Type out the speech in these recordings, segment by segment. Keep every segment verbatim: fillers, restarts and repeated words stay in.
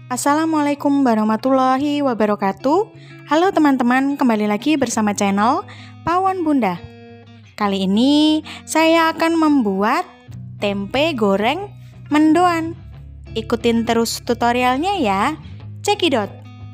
Assalamualaikum warahmatullahi wabarakatuh. Halo teman-teman, kembali lagi bersama channel Pawon Bunda. Kali ini saya akan membuat tempe goreng mendoan. Ikutin terus tutorialnya ya. Cekidot.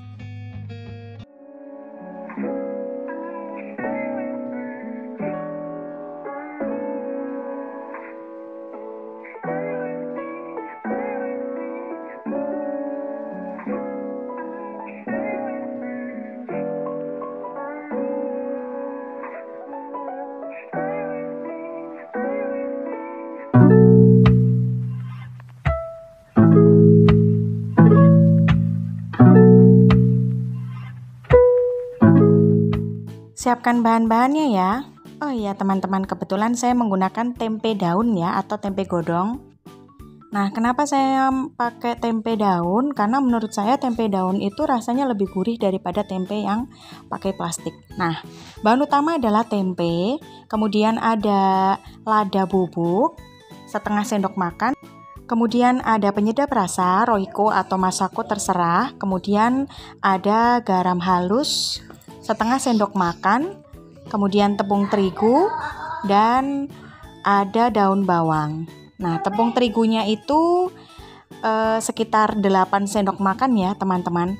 Siapkan bahan-bahannya ya. Oh iya teman-teman, kebetulan saya menggunakan tempe daun ya, atau tempe godong. Nah, kenapa saya pakai tempe daun? Karena menurut saya tempe daun itu rasanya lebih gurih daripada tempe yang pakai plastik. Nah, bahan utama adalah tempe, kemudian ada lada bubuk setengah sendok makan, kemudian ada penyedap rasa, Royco atau Masako terserah, kemudian ada garam halus setengah sendok makan, kemudian tepung terigu, dan ada daun bawang. Nah, tepung terigunya itu eh, sekitar delapan sendok makan ya teman-teman.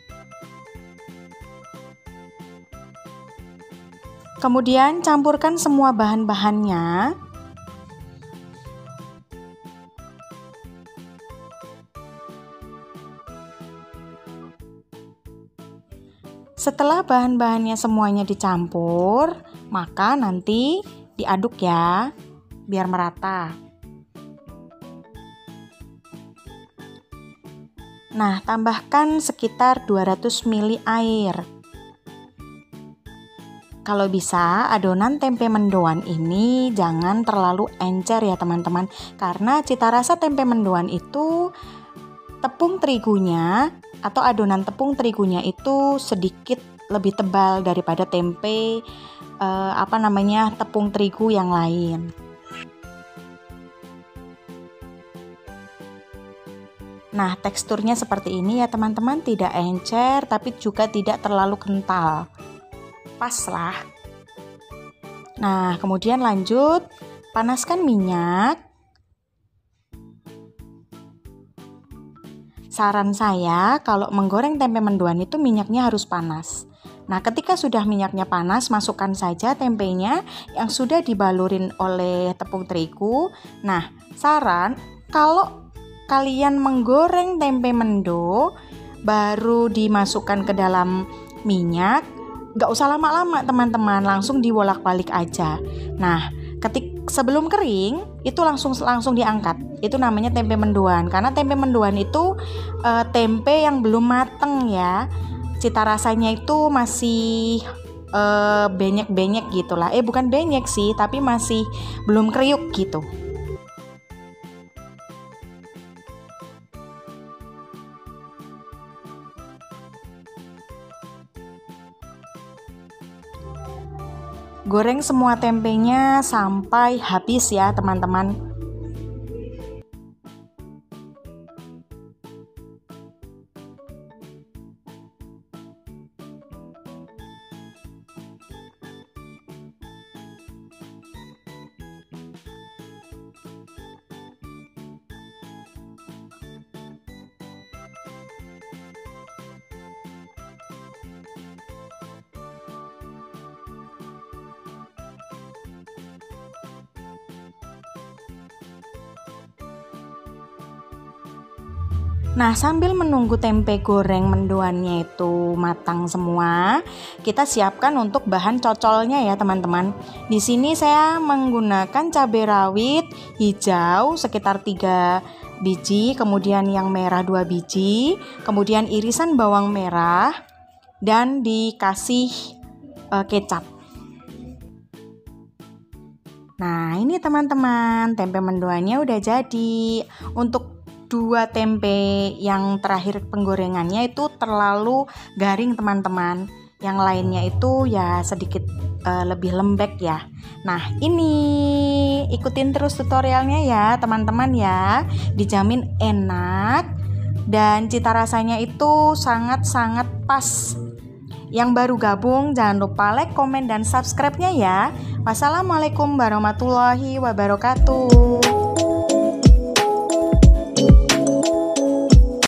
Kemudian campurkan semua bahan-bahannya. Setelah bahan-bahannya semuanya dicampur, maka nanti diaduk ya, biar merata. Nah, tambahkan sekitar dua ratus mililiter air. Kalau bisa, adonan tempe mendoan ini jangan terlalu encer ya teman-teman, karena cita rasa tempe mendoan itu tepung terigunya atau adonan tepung terigunya itu sedikit lebih tebal daripada tempe eh, apa namanya tepung terigu yang lain. Nah, teksturnya seperti ini ya teman-teman, tidak encer tapi juga tidak terlalu kental. Pas lah. Nah, kemudian lanjut panaskan minyak. Saran saya, kalau menggoreng tempe mendoan itu minyaknya harus panas. Nah, ketika sudah minyaknya panas, masukkan saja tempenya yang sudah dibalurin oleh tepung terigu. Nah, saran, kalau kalian menggoreng tempe mendo, baru dimasukkan ke dalam minyak, gak usah lama-lama teman-teman, langsung dibolak-balik aja. Nah, ketik sebelum kering itu langsung langsung diangkat. Itu namanya tempe mendoan. Karena tempe mendoan itu e, tempe yang belum mateng ya. Cita rasanya itu masih e, benyek-benyek gitulah. Eh bukan benyek sih, tapi masih belum kriuk gitu. Goreng semua tempenya sampai habis ya teman-teman. Nah, sambil menunggu tempe goreng mendoannya itu matang semua, kita siapkan untuk bahan cocolnya ya teman-teman. Di sini saya menggunakan cabai rawit hijau sekitar tiga biji, kemudian yang merah dua biji, kemudian irisan bawang merah, dan dikasih uh, kecap. Nah, ini teman-teman, tempe mendoannya udah jadi. Untuk dua tempe yang terakhir penggorengannya itu terlalu garing teman-teman. Yang lainnya itu ya sedikit uh, lebih lembek ya. Nah, ini ikutin terus tutorialnya ya teman-teman ya. Dijamin enak, dan cita rasanya itu sangat-sangat pas. Yang baru gabung jangan lupa like, komen, dan subscribe-nya ya. Wassalamualaikum warahmatullahi wabarakatuh.